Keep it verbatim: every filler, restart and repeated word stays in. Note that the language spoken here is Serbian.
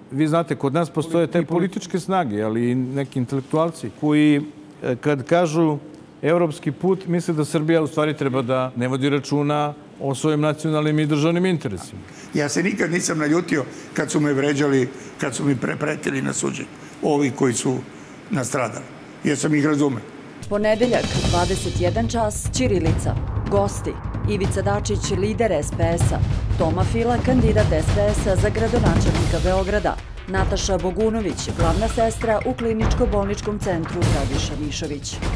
vi znate, kod nas postoje te političke snage, ali i neki intelektualci koji, kad kažu evropski put, misle da Srbija u stvari treba da ne vodi računa o svojim nacionalnim i državnim interesima. Ja se nikad nisam naljutio kad su me vređali, kad su mi prepretili na suđenju. Ovi koji su nastradali. Jer sam ih razumeo. Ponedeljak, dvadeset jedan čas, ćirilica. Gosti: Ivica Dačić, lider es pe es-a, Toma Fila, kandidat es pe es-a za gradonačelnika Beograda, Nataša Bogunović, glavna sestra u kliničko-bolničkom centru Radiša Mišović.